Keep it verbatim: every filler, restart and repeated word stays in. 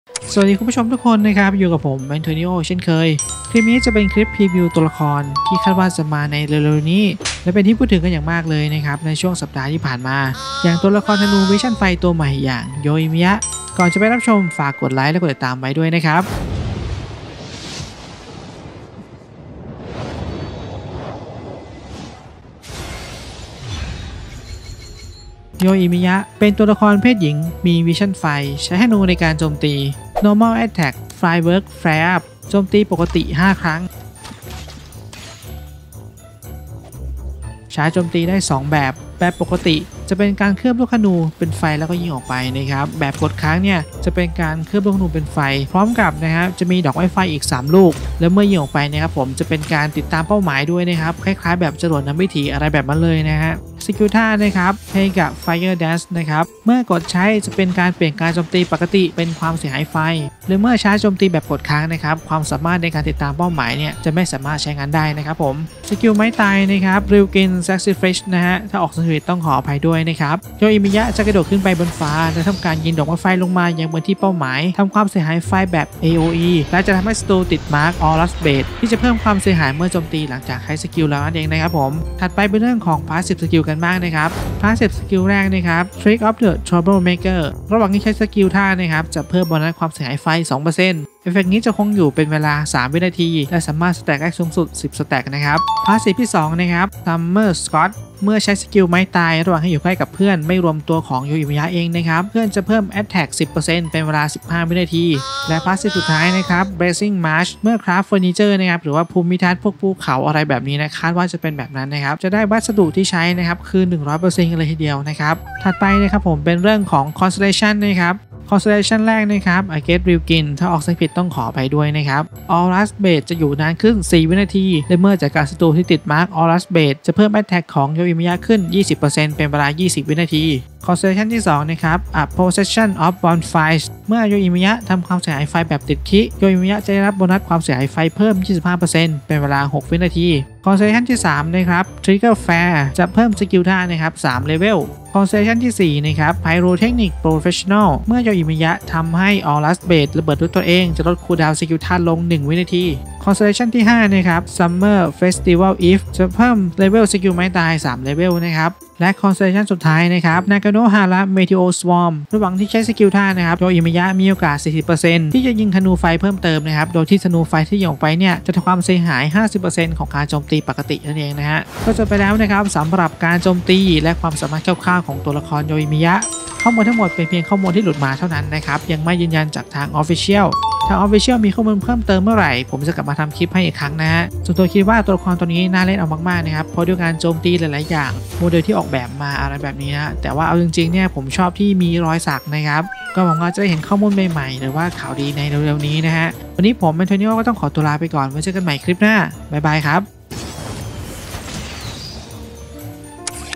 สวัสดีคุณผู้ชมทุกคนนะครับอยู่กับผมแอนโทนิโอเช่นเคยคลิปนี้จะเป็นคลิปพรีวิวตัวละครที่คาดว่าจะมาในเร็วๆนี้และเป็นที่พูดถึงกันอย่างมากเลยนะครับในช่วงสัปดาห์ที่ผ่านมาอย่างตัวละครธนูวิชั่นไฟตัวใหม่อย่างโยอิมิยะก่อนจะไปรับชมฝากกดไลค์และกดติดตามไว้ด้วยนะครับโยอิมิยะเป็นตัวละครเพศหญิงมีวิชั่นไฟใช้ธนูในการโจมตี normal attack firework flare up โจมตีปกติห้าครั้งใช้โจมตีได้สองแบบแบบปกติจะเป็นการเคลือบลูกธนูเป็นไฟแล้วก็ยิงออกไปนะครับแบบกดค้างเนี่ยจะเป็นการเคลือบลูกธนูเป็นไฟพร้อมกับนะครับจะมีดอกไม้ไฟอีกสามลูกแล้วเมื่อยิงออกไปนะครับผมจะเป็นการติดตามเป้าหมายด้วยนะครับคล้ายๆแบบจรวดนำวิถีอะไรแบบนั้นเลยนะฮะสกิลท่านะครับให้กับ Fire Dash นะครับเมื่อกดใช้จะเป็นการเปลี่ยนการโจมตีปกติเป็นความเสียหายไฟหรือเมื่อใช้โจมตีแบบกดค้างนะครับความสามารถในการติดตามเป้าหมายเนี่ยจะไม่สามารถใช้งานได้นะครับผมสกิลไม้ตายนะครับริวกิน Sacrifice นะฮะถ้าออกสังเกตต้องขออภัยด้วยนะครับโยอิมิยะจะกระโดดขึ้นไปบนฟ้าและทำการยิงดอกไม้ไฟลงมายังบนที่เป้าหมายทำความเสียหายไฟแบบ เอ โอ อี และจะทำให้ศัตรูติดมาร์ก Aurus Blade ที่จะเพิ่มความเสียหายเมื่อโจมตีหลังจากใช้สกิลแล้วนั่นเองนะครับผมถัดไปเป็นเรื่องของ Passive สกิลกันบ้างนะครับ Passive สกิลแรกนะครับ Trick of the Troublemaker ระหว่างที่ใช้สกิลท่านะครับจะเพิ่มโบนัสความเสียหายไฟ สองเปอร์เซ็นต์ เอฟเฟกต์นี้จะคงอยู่เป็นเวลาสามวินาทีและสามารถสแต็กได้สูงสุดสิบสแต็กนะครับ Passive ที่สองนะครับ Summer Scott เมื่อใช้สกิลไม้ตายระหว่างให้อยู่ใกล้กับเพื่อนไม่รวมตัวของโยอิมิยะเองนะครับเพื่อนจะเพิ่ม Attack สิบเปอร์เซ็นต์ เป็นเวลาสิบห้าวินาทีและ Passive สุดท้ายนะครับ Blazing March เมื่อคราฟเฟอร์นิเจอร์นะครับหรือว่าภูมิทัศน์พวกภูเขาอะไรแบบนี้นะคาดว่าจะเป็นแบบนั้นนะครับจะได้วัสดุที่ใช้นะครับคือ หนึ่งร้อยเปอร์เซ็นต์ กันเลยทีเดียวนะครับถัดไปนะครับผมเป็นเรื่องของ Constellation นะครับConstellation แรกนะครับ Against Ryujin ถ้าออกเสียงผิดต้องขอไปด้วยนะครับ Aurus Blade จะอยู่นานขึ้นสี่วินาทีและเมื่อจากการศัตรูที่ติดมาร์ก Aurus Blade จะเพิ่ม Attack ของโยอิมิยะขึ้น ยี่สิบเปอร์เซ็นต์ เป็นเวลายี่สิบวินาที Constellation ที่สองนะครับ A Possession of Bonfires เมื่อโยอิมิยะทำความเสียหายไฟแบบติดคิโยอิมิยะจะได้รับโบนัสความเสียหายไฟเพิ่ม ยี่สิบห้าเปอร์เซ็นต์ เป็นเวลาหกวินาที Constellation ที่สามนะครับ Trigger Flare จะเพิ่มสกิลท่านะครับสามเลเวลConstellation ที่สี่นะครับ Pyrotechnic Professional เมื่อโยอิมิยะทำให้ Aurus Blade ระเบิดด้วยตัวเองจะลดคูลดาวน์สกิลท่าลงหนึ่งวินาที Constellation ที่ห้านะครับ Summer Festival Eve จะเพิ่มเลเวลสกิลไม้ตายสามเลเวลนะครับและ Constellation สุดท้ายนะครับ Naganohara Meteor Swarm ระหว่างที่ใช้สกิลท่านะครับโยอิมิยะมีโอกาส สี่สิบเปอร์เซ็นต์ ที่จะยิงธนูไฟเพิ่มเติมนะครับโดยที่ธนูไฟที่ยิงออกไปเนี่ยจะทำความเสียหาย ห้าสิบเปอร์เซ็นต์ ของการโจมตีปกตินั่นเองนะฮะก็จบไปแล้วนะครับสำหรับการโจมตีและความสามารถคร่าวๆของตัวละครโยอิมิยะข้อมูลทั้งหมดเป็นเพียงข้อมูลที่หลุดมาเท่านั้นนะครับยังไม่ยืนยันจากทาง Official ทาง Official มีข้อมูลเพิ่มเติมเมื่อไหร่ผมจะกลับมาทำคลิปให้อีกครั้งนะฮะส่วนตัวคิดว่าตัวละครตัวนี้น่าเล่นเอามากๆนะครับเพราะด้วยการโจมตีหลายๆอย่างโมเดลที่ออกแบบมาอะไรแบบนี้นะแต่ว่าเอาจริงๆเนี่ยผมชอบที่มีรอยสักนะครับก็หวังว่าจะได้เห็นข้อมูลใหม่ๆหรือว่าข่าวดีในเร็วๆนี้นะฮะวันนี้ผมแอนโทนิโอก็ต้องขอตัวลาไปก่อนไว้เจอกันใหม่คลิปหน้าบ๊ายบายครับ